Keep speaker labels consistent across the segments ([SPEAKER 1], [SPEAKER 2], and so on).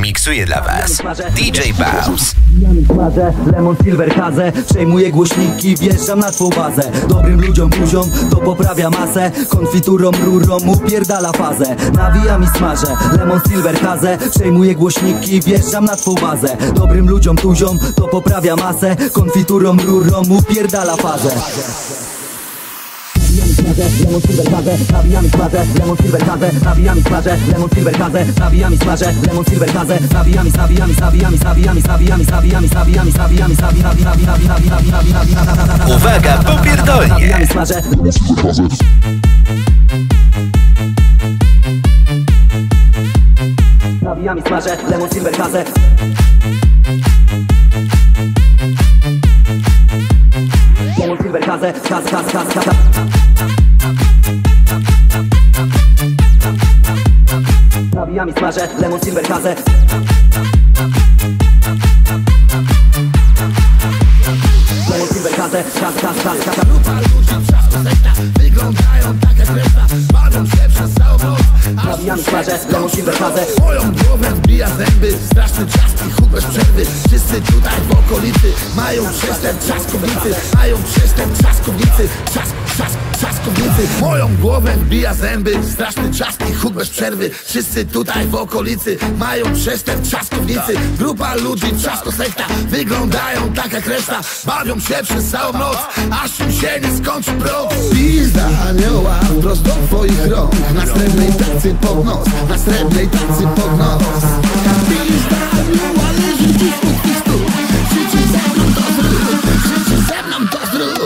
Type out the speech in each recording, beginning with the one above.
[SPEAKER 1] miksuje dla was DJ Baus.
[SPEAKER 2] Lemon Silver Haze, przejmuję głośniki, wjeżdżam na twą bazę. Dobrym ludziom buziom, to poprawia masę. Konfiturą, rurą, upierdala fazę. Nawijam i smażę, Lemon Silver Haze, przejmuję głośniki, wjeżdżam na twą bazę. Dobrym ludziom tuziom, to poprawia masę. Konfiturą, rurą, upierdala fazę. Lemon Silver Haze, nawijam i smażę, Lemon Silver Haze, nawijam i smażę, Lemon Silver Haze, nawijam i smażę, Lemon Silver Haze, nawijam i
[SPEAKER 1] Uwaga, popierdolnie!
[SPEAKER 2] Nawijam i smażę, Lemon Silver Haze. Lemon Silver Haze, Haze. Nawijam i smażę, Lemon Silver Haze. Lemon Silver Haze, Haze.
[SPEAKER 3] Grupa ludzi, trzasko sekta, wyglądają tak jak reszta, bawią się przez całą noc.
[SPEAKER 2] Nawijam i smażę, Lemon Silver Haze.
[SPEAKER 3] Moją głowę wbija zęby, straszny czas i huk bez przerwy. Wszyscy tutaj w okolicy mają przestęp trzaskownicy, mają przestęp trzaskownicy, trzaskownicy. Moją głowę wbija zęby, straszny czas i huk bez przerwy. Wszyscy tutaj w okolicy mają przestęp trzaskownicy. Grupa ludzi, trzasko sekta, wyglądają tak jak reszta, bawią się przez całą noc, aż im się nie skończy prąd. Pizda anioła prosto do twoich rąk, na srebrnej tacy pod nos, na srebrnej tacy pod nos. Pizda anioła leży dziś u twych stóp, życie ze mną to zrób, życie ze mną to zrób.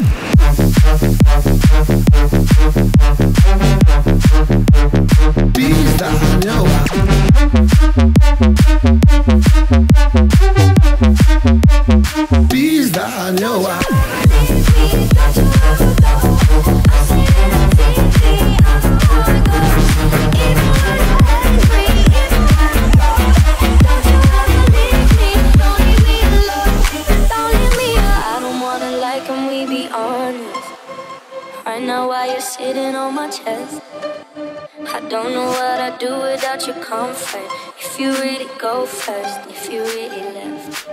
[SPEAKER 3] Pizda anioła. Pizda anioła.
[SPEAKER 4] Right now while you're sitting on my chest, I don't know what I'd do without your comfort. If you really go first, if you really left,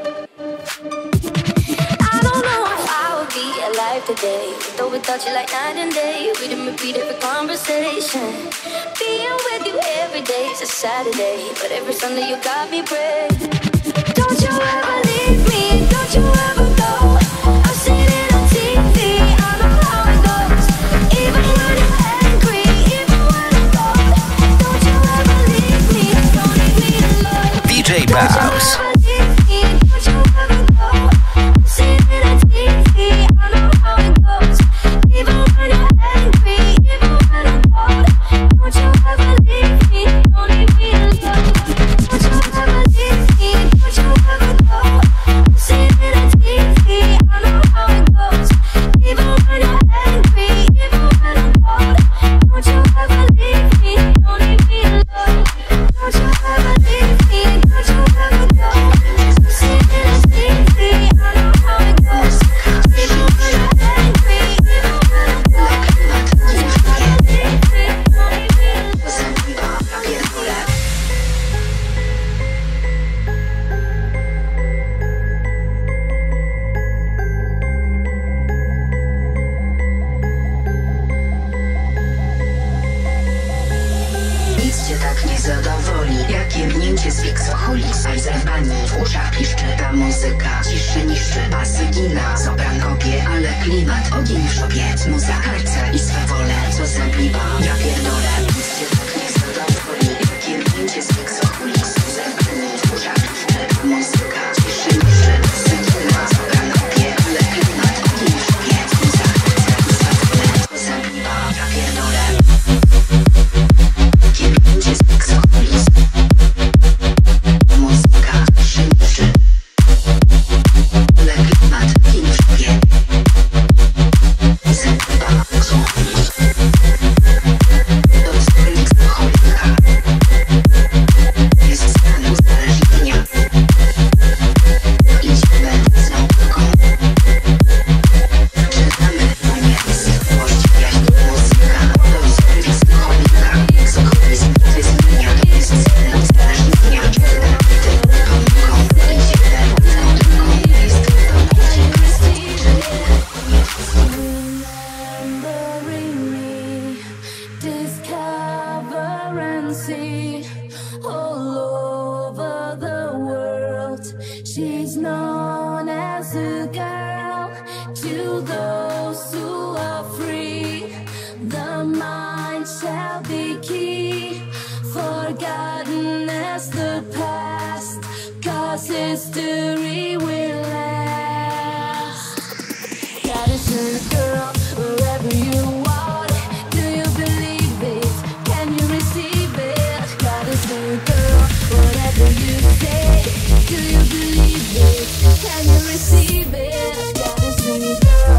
[SPEAKER 4] I don't know if I would be alive today, though without you like night and day. We didn't repeat every conversation. Being with you every day is a Saturday, but every Sunday you got me praying. Don't you ever leave me, don't you ever go. I've seen it on TV, I know how it goes. Even when you're angry, even when I'm cold, don't you ever leave me, don't leave me alone.
[SPEAKER 1] DJ Baus.
[SPEAKER 4] She's known as a girl to those who are free. The mind shall be key, forgotten as the past, 'cause history will last. God is a girl wherever you are. Do you believe it? Can you receive it? God is a girl, whatever you say. Do you believe it? Can you receive it? God is a girl.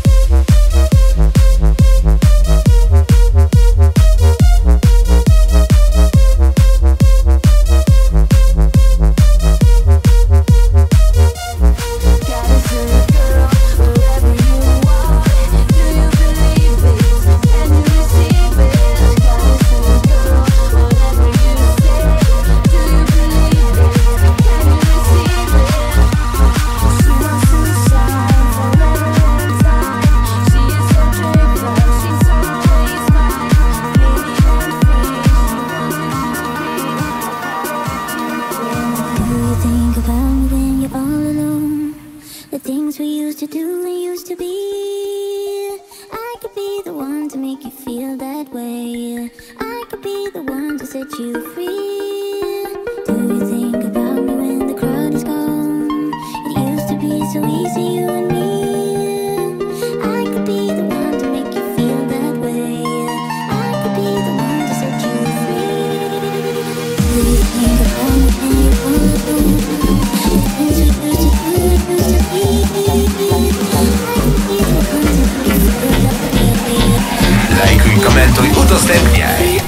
[SPEAKER 1] Lajkuj, komentuj, udostępniaj.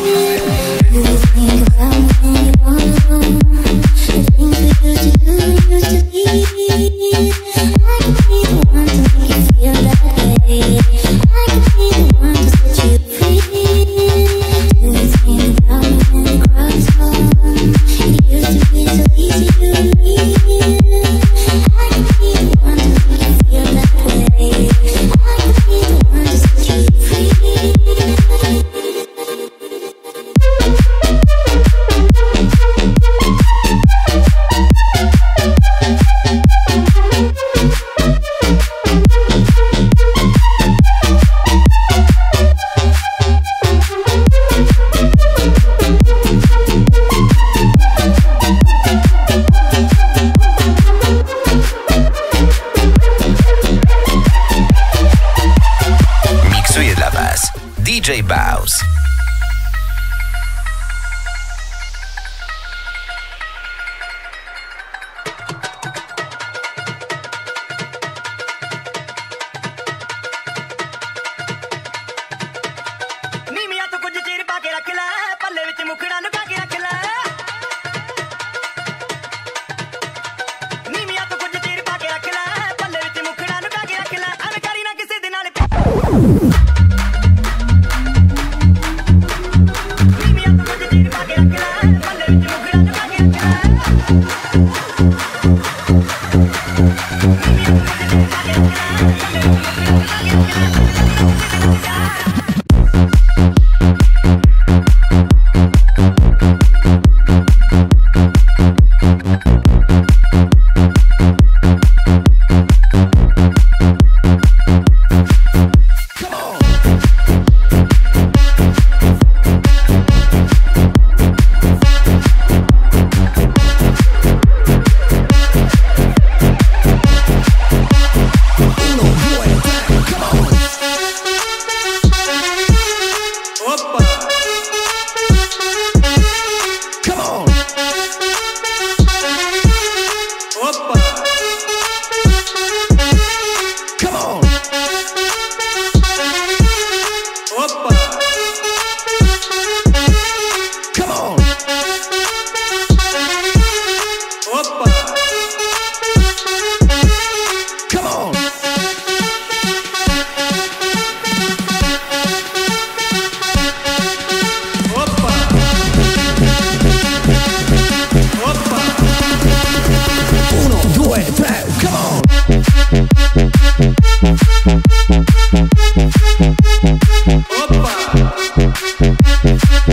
[SPEAKER 1] DJ Baus.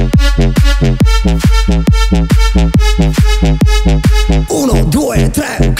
[SPEAKER 3] Uno, due, tre.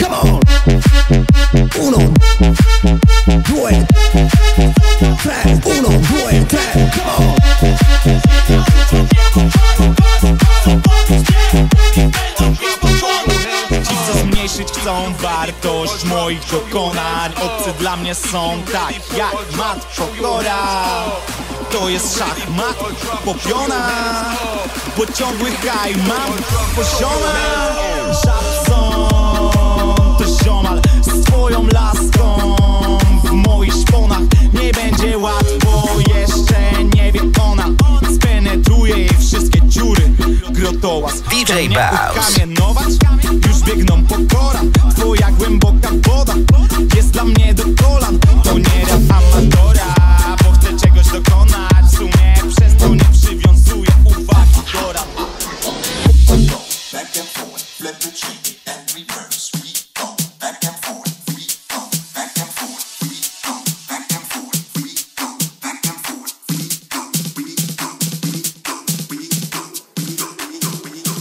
[SPEAKER 5] zmniejszyć chcą wartość moich dokonań. Obcy dla mnie są tak jak mat pokora. To jest szachmat, popiona, bo ciągły haj mam pozioma. Żabson to ziomal z twoją laską. W moich szponach nie będzie łatwo, jeszcze nie wie ona. Spenetruje jej wszystkie dziury. Grotołaz
[SPEAKER 1] DJ Baus.
[SPEAKER 5] Kamienować, już biegną po kolan. Twoja głęboka woda jest dla mnie do kolan. To nie rap amatora, bo chcę czegoś dokonać. W sumie przez to nie przywiązuję uwagi do rap.
[SPEAKER 6] Back and forth, flip the chain and reverse. We go back and forth, we go back and forth, we go back and forth, we go back and forth, we go, we go, we go, we go, we go, we go, we go,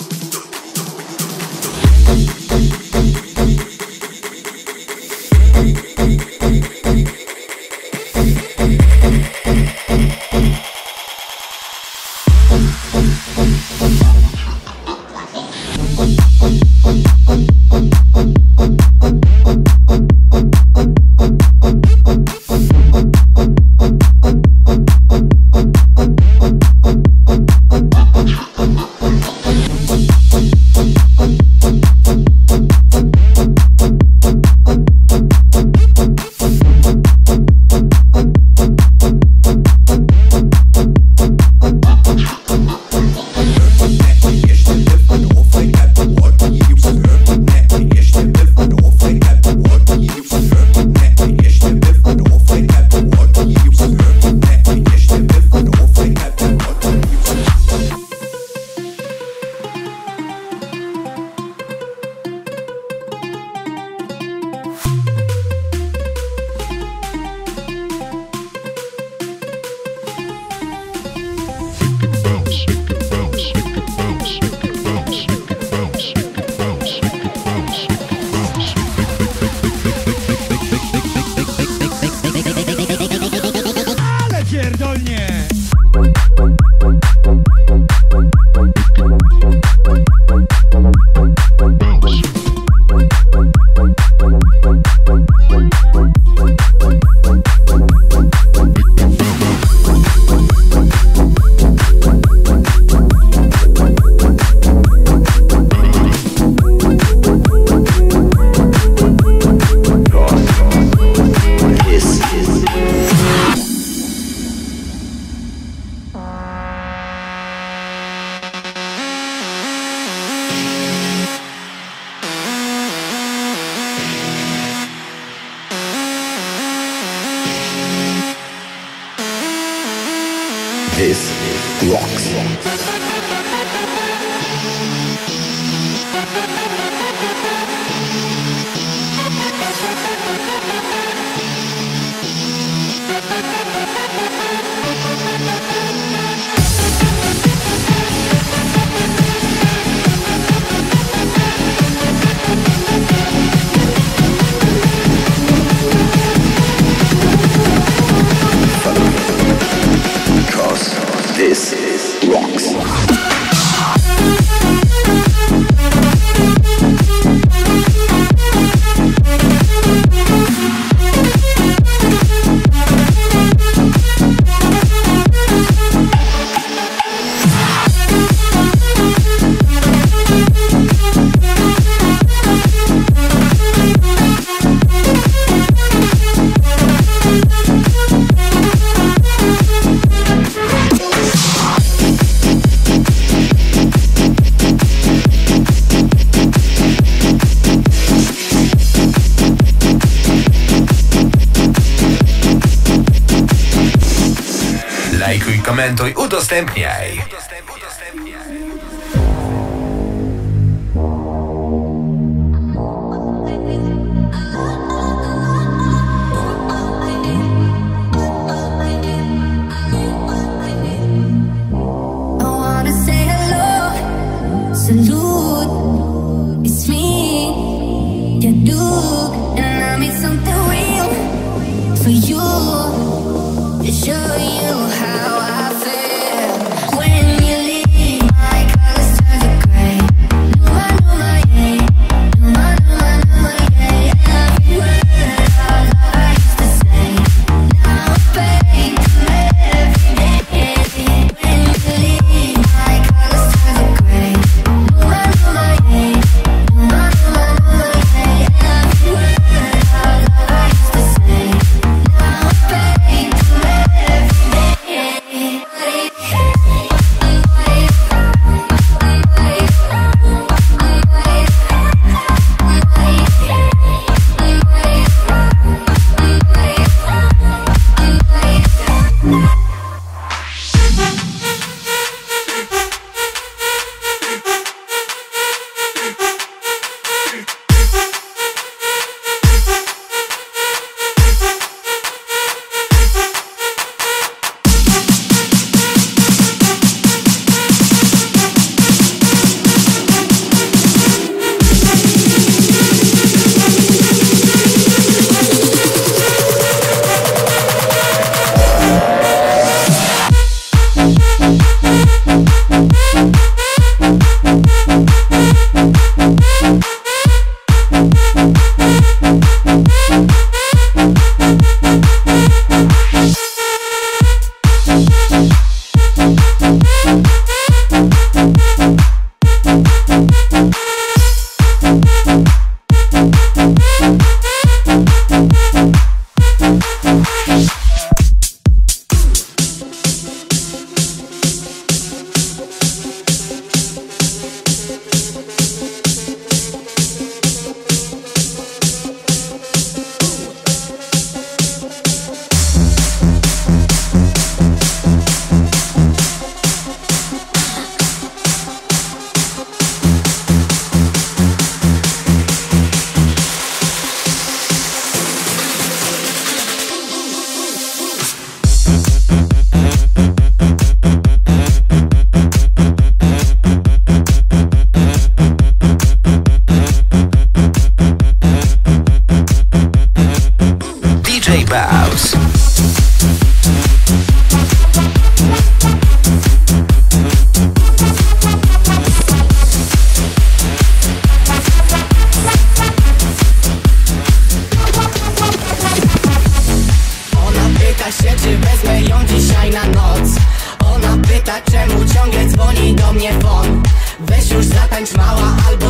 [SPEAKER 7] This rocks. This rocks.
[SPEAKER 1] Lajkuj, komentuj, udostępniaj.
[SPEAKER 4] My
[SPEAKER 3] działa albo